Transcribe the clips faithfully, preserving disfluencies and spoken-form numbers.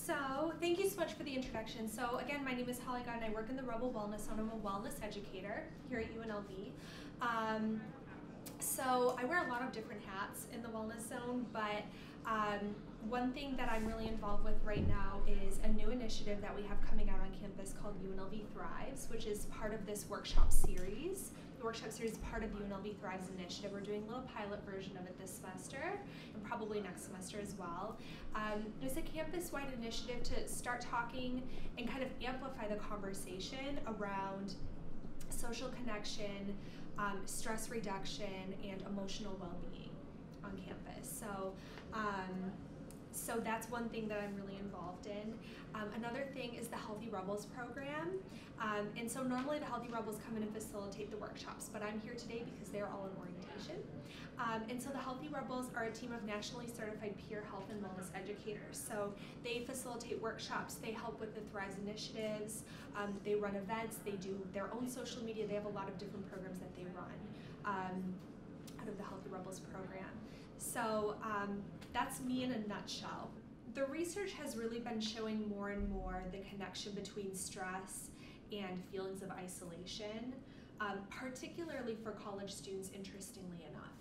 So, thank you so much for the introduction. So, again, my name is Holly Gunn. I work in the Rebel Wellness Zone. I'm a wellness educator here at U N L V. Um, so, I wear a lot of different hats in the Wellness Zone, but um, one thing that I'm really involved with right now is a new initiative that we have coming out on campus called U N L V Thrives, which is part of this workshop series. The workshop series is part of the U N L V Thrives initiative. We're doing a little pilot version of it this semester and probably next semester as well. Um, it's a campus-wide initiative to start talking and kind of amplify the conversation around social connection, um, stress reduction, and emotional well-being on campus. So. Um, So that's one thing that I'm really involved in. Um, another thing is the Healthy Rebels program. Um, and so normally the Healthy Rebels come in and facilitate the workshops, but I'm here today because they're all in orientation. Um, and so the Healthy Rebels are a team of nationally certified peer health and wellness educators. So they facilitate workshops, they help with the Thrives initiatives, um, they run events, they do their own social media, they have a lot of different programs that they run um, out of the Healthy Rebels program. So um, that's me in a nutshell. The research has really been showing more and more the connection between stress and feelings of isolation, um, particularly for college students, interestingly enough.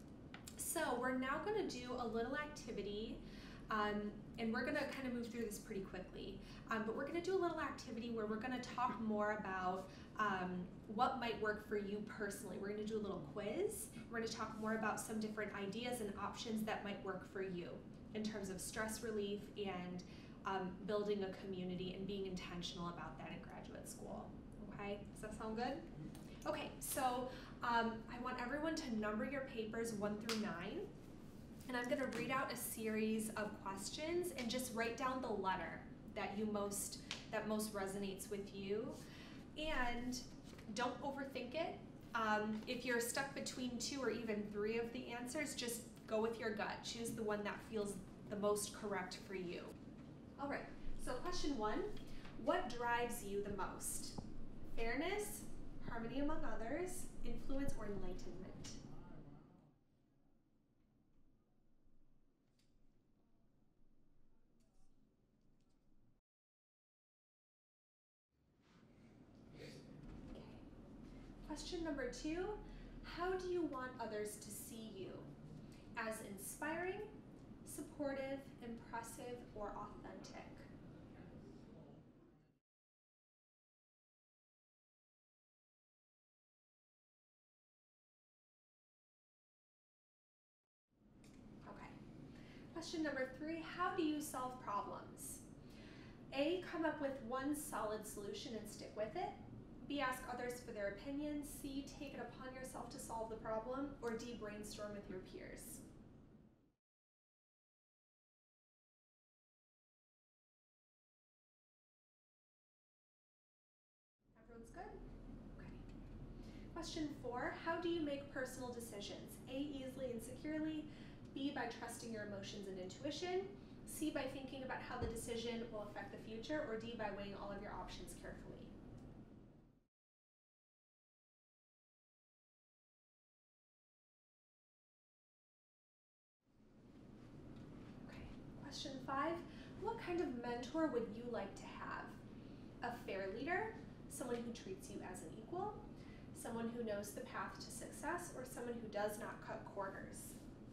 So we're now going to do a little activity, um, and we're going to kind of move through this pretty quickly, um, but we're going to do a little activity where we're going to talk more about um, what might work for you personally. We're going to do a little quiz. We're going to talk more about some different ideas and options that might work for you in terms of stress relief and um, building a community and being intentional about that in graduate school. Okay, does that sound good? Okay, so um, I want everyone to number your papers one through nine, and I'm going to read out a series of questions and just write down the letter that you most that most resonates with you, and don't overthink it. Um, if you're stuck between two or even three of the answers, just go with your gut. Choose the one that feels the most correct for you. All right, so question one, what drives you the most? Fairness, harmony among others, influence, or enlightenment? Okay. Question number two, how do you want others to see you? As inspiring, supportive, impressive, or authentic? Okay. Question number three, how do you solve problems? A, come up with one solid solution and stick with it. B, ask others for their opinions. C, take it upon yourself to solve the problem. Or D, brainstorm with your peers. Everyone's good? Okay. Question four, how do you make personal decisions? A, easily and securely. B, by trusting your emotions and intuition. C, by thinking about how the decision will affect the future. Or D, by weighing all of your options carefully. Okay. Question five, what kind of mentor would you like to have? A fair leader, someone who treats you as an equal, someone who knows the path to success, or someone who does not cut corners?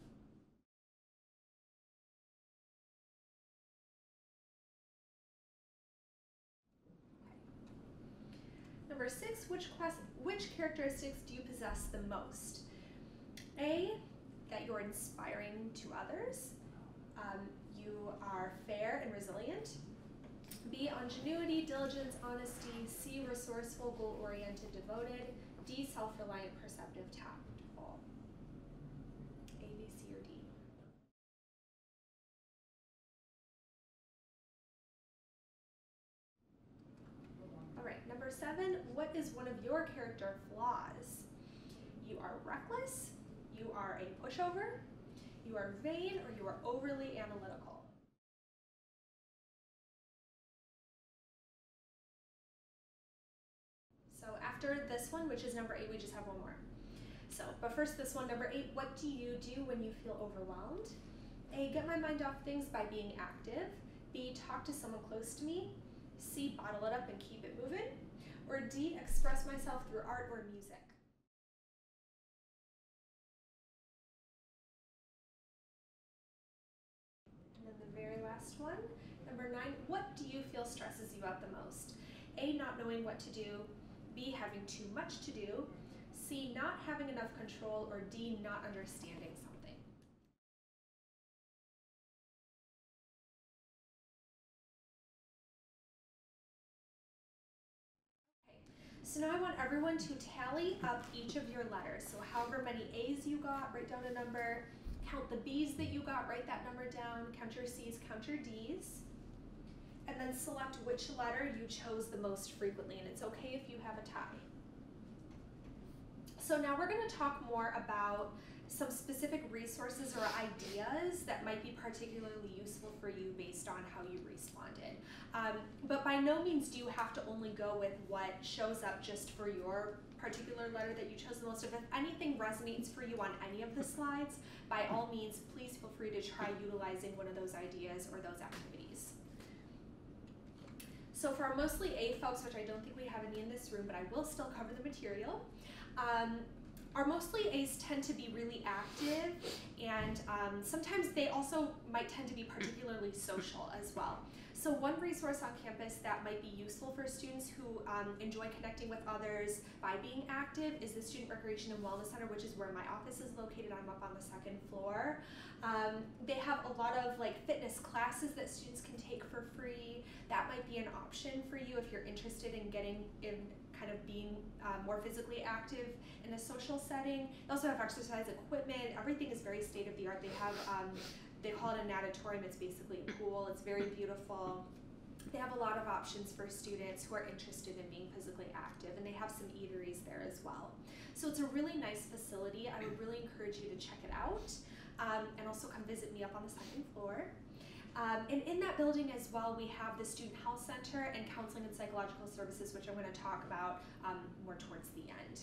Number six, which, which characteristics do you possess the most? A, that you're inspiring to others. Um, you are fair and resilient. B, ingenuity, diligence, honesty. C, resourceful, goal-oriented, devoted. D, self-reliant, perceptive, tactful. A, B, C, or D? All right, number seven, what is one of your character flaws? You are reckless, you are a pushover, you are vain, or you are overly analytical. So after this one, which is number eight, we just have one more. So, but first this one, number eight, what do you do when you feel overwhelmed? A, get my mind off things by being active. B, talk to someone close to me. C, bottle it up and keep it moving. Or D, express myself through art or music. And then the very last one, number nine, what do you feel stresses you out the most? A, not knowing what to do. B, having too much to do. C, not having enough control. Or D, not understanding something. Okay. So now I want everyone to tally up each of your letters. So however many A's you got, write down a number. Count the B's that you got, write that number down. Count your C's, count your D's. And then select which letter you chose the most frequently, and it's okay if you have a tie. So now we're going to talk more about some specific resources or ideas that might be particularly useful for you based on how you responded. Um, but by no means do you have to only go with what shows up just for your particular letter that you chose the most. If anything resonates for you on any of the slides, by all means, please feel free to try utilizing one of those ideas or those activities. So for our mostly A folks, which I don't think we have any in this room, but I will still cover the material. Um, our mostly A's tend to be really active, and um, sometimes they also might tend to be particularly social as well. So one resource on campus that might be useful for students who um, enjoy connecting with others by being active is the Student Recreation and Wellness Center, which is where my office is located. I'm up on the second floor. Um, they have a lot of like fitness classes that students can take for free. That might be an option for you if you're interested in getting in kind of being uh, more physically active in a social setting. They also have exercise equipment. Everything is very state of the art. They have, um, they call it a natatorium. It's basically a pool. It's very beautiful. They have a lot of options for students who are interested in being physically active, and they have some eateries there as well. So it's a really nice facility. I would really encourage you to check it out, um, and also come visit me up on the second floor. Um, and in that building as well, we have the Student Health Center and Counseling and Psychological Services, which I'm going to talk about um, more towards the end.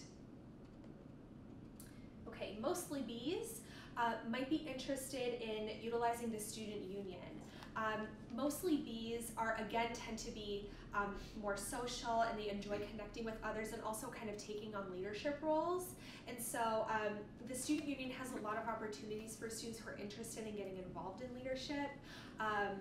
Okay, mostly B's uh, might be interested in utilizing the student union. Um, mostly B's are, again, tend to be um, more social, and they enjoy connecting with others and also kind of taking on leadership roles. And so um, the student union has a lot of opportunities for students who are interested in getting involved in leadership. Um,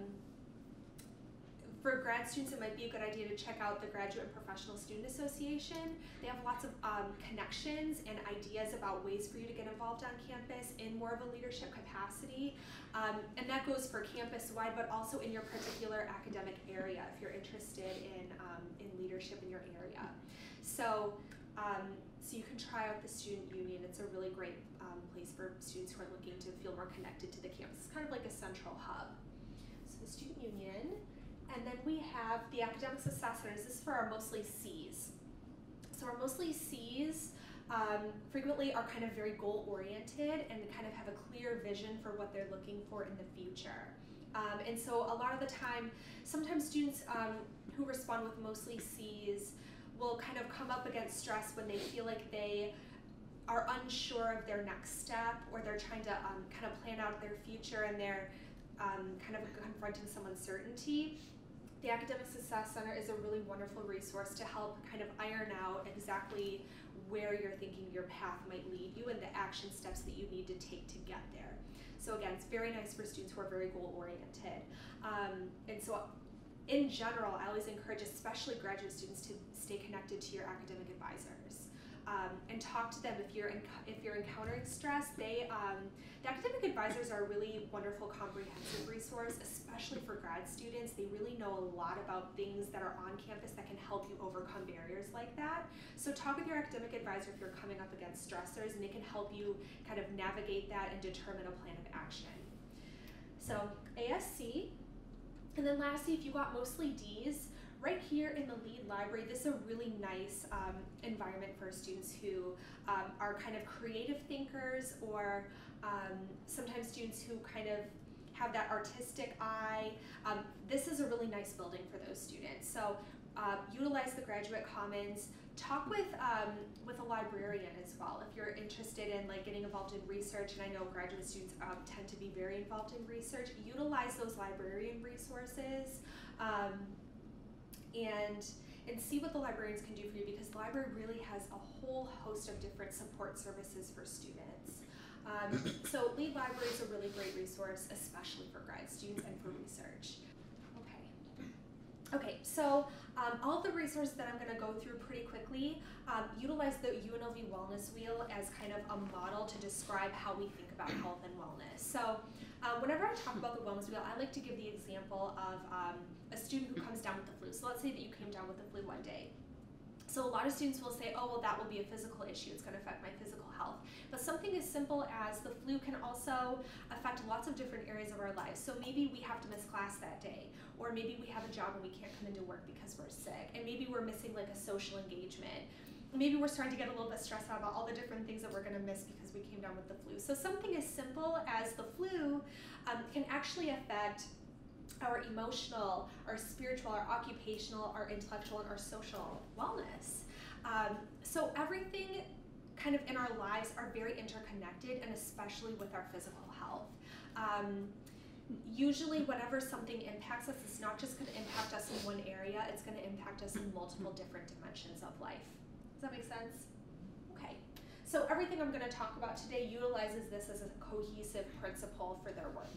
For grad students, it might be a good idea to check out the Graduate and Professional Student Association. They have lots of um, connections and ideas about ways for you to get involved on campus in more of a leadership capacity. Um, and that goes for campus-wide, but also in your particular academic area if you're interested in, um, in leadership in your area. So, um, so you can try out the Student Union. It's a really great um, place for students who are looking to feel more connected to the campus. It's kind of like a central hub. So the Student Union. And then we have the Academic Success Centers. This is for our mostly C's. So our mostly C's um, frequently are kind of very goal-oriented and kind of have a clear vision for what they're looking for in the future. Um, and so a lot of the time, sometimes students um, who respond with mostly C's will kind of come up against stress when they feel like they are unsure of their next step, or they're trying to um, kind of plan out their future and they're um, kind of confronting some uncertainty. The Academic Success Center is a really wonderful resource to help kind of iron out exactly where you're thinking your path might lead you and the action steps that you need to take to get there. So again, it's very nice for students who are very goal-oriented. Um, and so in general, I always encourage, especially graduate students, to stay connected to your academic advisors. Um, and talk to them if you're in, if you're encountering stress. They um, the academic advisors are a really wonderful, comprehensive resource, especially for grad students. They really know a lot about things that are on campus that can help you overcome barriers like that. So talk with your academic advisor if you're coming up against stressors, and they can help you kind of navigate that and determine a plan of action. So A S C, and then lastly, if you got mostly D's, right here in the Lead Library, this is a really nice um, environment for students who um, are kind of creative thinkers, or um, sometimes students who kind of have that artistic eye. Um, this is a really really nice building for those students. So uh, utilize the Graduate Commons. Talk with um, with a librarian as well if you're interested in like getting involved in research, and I know graduate students um, tend to be very involved in research. Utilize those librarian resources um, and and see what the librarians can do for you, because the library really has a whole host of different support services for students. Um, so Lead Library is a really great resource, especially for grad students and for research. Okay. Okay, so um, all of the resources that I'm going to go through pretty quickly um, utilize the U N L V Wellness Wheel as kind of a model to describe how we think about health and wellness. So um, whenever I talk about the Wellness Wheel, I like to give the example of um, a student who comes down with the flu. So let's say that you came down with the flu one day. So a lot of students will say, oh, well, that will be a physical issue. It's going to affect my physical health. But something as simple as the flu can also affect lots of different areas of our lives. So maybe we have to miss class that day, or maybe we have a job and we can't come into work because we're sick, and maybe we're missing like a social engagement. Maybe we're starting to get a little bit stressed out about all the different things that we're going to miss because we came down with the flu. So something as simple as the flu um, can actually affect our emotional, our spiritual, our occupational, our intellectual, and our social wellness. Um, so everything kind of in our lives are very interconnected, and especially with our physical health. Um, usually whenever something impacts us, it's not just going to impact us in one area, it's going to impact us in multiple different dimensions of life. Does that make sense? Okay. So everything I'm going to talk about today utilizes this as a cohesive principle for their work.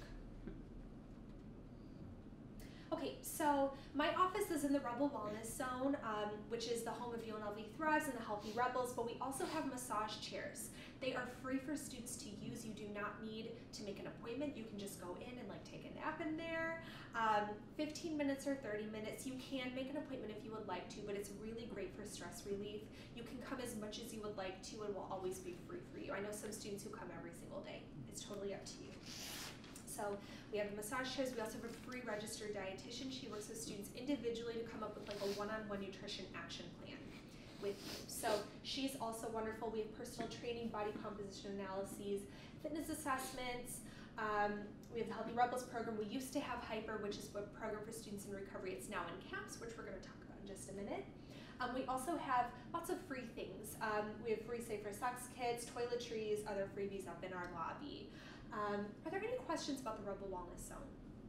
Okay, so my office is in the Rebel Wellness Zone, um, which is the home of U N L V Thrives and the Healthy Rebels, but we also have massage chairs. They are free for students to use. You do not need to make an appointment. You can just go in and like take a nap in there. Um, fifteen minutes or thirty minutes. You can make an appointment if you would like to, but it's really great for stress relief. You can come as much as you would like to, and will always be free for you. I know some students who come every single day. It's totally up to you. So we have the massage chairs. We also have a free registered dietitian. She works with students individually to come up with like a one-on-one nutrition action plan with you. So she's also wonderful. We have personal training, body composition analyses, fitness assessments. Um, we have the Healthy Rebels program. We used to have Hyper, which is a program for students in recovery. It's now in CAPS, which we're going to talk about in just a minute. Um, we also have lots of free things. Um, we have free Safer Sex kits, toiletries, other freebies up in our lobby. Um, are there any questions about the Rebel Wellness Zone?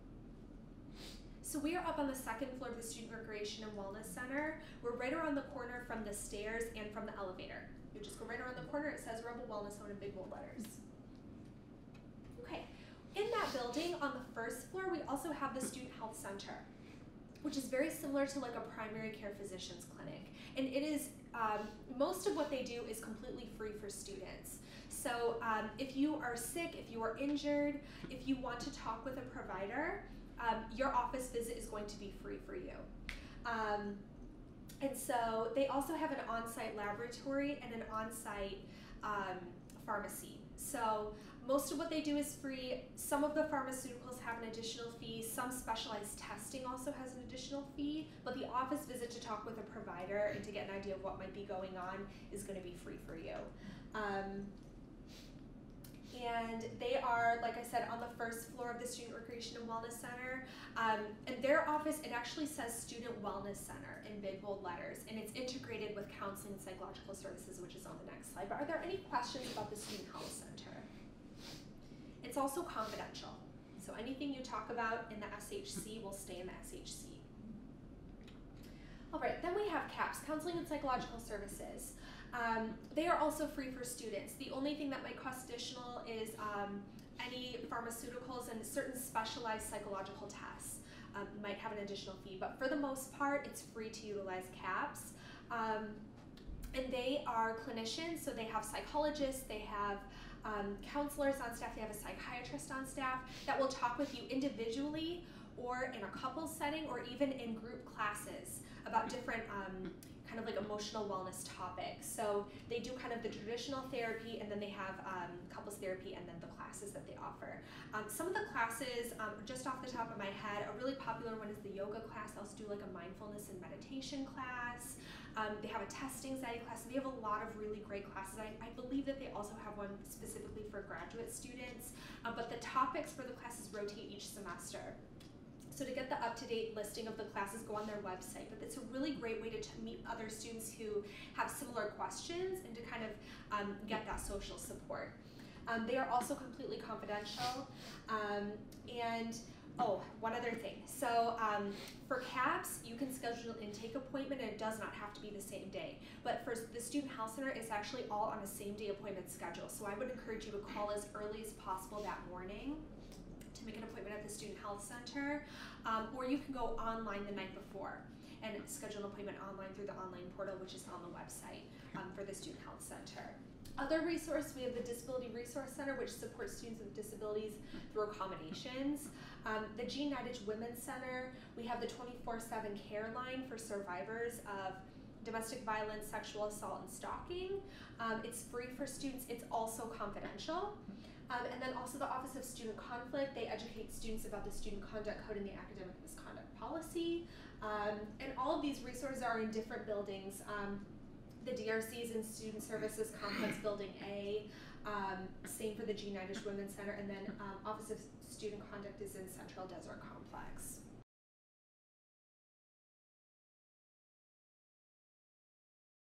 So we are up on the second floor of the Student Recreation and Wellness Center. We're right around the corner from the stairs and from the elevator. You just go right around the corner. It says Rebel Wellness Zone in big bold letters. Okay, in that building on the first floor, we also have the Student Health Center, which is very similar to like a primary care physician's clinic. And it is, um, most of what they do is completely free for students. So um, if you are sick, if you are injured, if you want to talk with a provider, um, your office visit is going to be free for you. Um, and so they also have an on-site laboratory and an on-site um, pharmacy. So most of what they do is free. Some of the pharmaceuticals have an additional fee. Some specialized testing also has an additional fee, but the office visit to talk with a provider and to get an idea of what might be going on is going to be free for you. Um, and they are, like I said, on the first floor of the Student Recreation and Wellness Center. Um, and their office, it actually says Student Wellness Center in big bold letters, and it's integrated with counseling and psychological services, which is on the next slide. But are there any questions about the Student Health Center? It's also confidential, so anything you talk about in the S H C will stay in the S H C. All right, then we have CAPS, Counseling and Psychological Services. Um, they are also free for students. The only thing that might cost additional is um, any pharmaceuticals and certain specialized psychological tests um, might have an additional fee, but for the most part, it's free to utilize CAPS. Um, and they are clinicians, so they have psychologists, they have um, counselors on staff, they have a psychiatrist on staff that will talk with you individually or in a couple setting or even in group classes about different um, kind of like emotional wellness topics. So they do kind of the traditional therapy, and then they have um, couples therapy, and then the classes that they offer. Um, some of the classes, um, just off the top of my head, a really popular one is the yoga class. They also do like a mindfulness and meditation class. Um, they have a test anxiety class. They have a lot of really great classes. I, I believe that they also have one specifically for graduate students, uh, but the topics for the classes rotate each semester. So to get the up-to-date listing of the classes, go on their website. But it's a really great way to t meet other students who have similar questions and to kind of um, get that social support. Um, they are also completely confidential. Um, and oh, one other thing. So um, for CAPS, you can schedule an intake appointment and it does not have to be the same day. But for the Student Health Center, it's actually all on a same day appointment schedule. So I would encourage you to call as early as possible that morning to make an appointment at the Student Health Center, um, or you can go online the night before and schedule an appointment online through the online portal, which is on the website um, for the Student Health Center. Other resource, we have the Disability Resource Center, which supports students with disabilities through accommodations. Um, the Jean Nidetch Women's Center, we have the twenty-four seven care line for survivors of domestic violence, sexual assault, and stalking. Um, it's free for students. It's also confidential. Um, and then also the Office of Student Conflict, they educate students about the Student Conduct Code and the Academic Misconduct Policy. Um, and all of these resources are in different buildings. Um, the D R C is in Student Services Complex Building A, um, same for the Jean Nidetch Women's Center, and then um, Office of Student Conduct is in Central Desert Complex.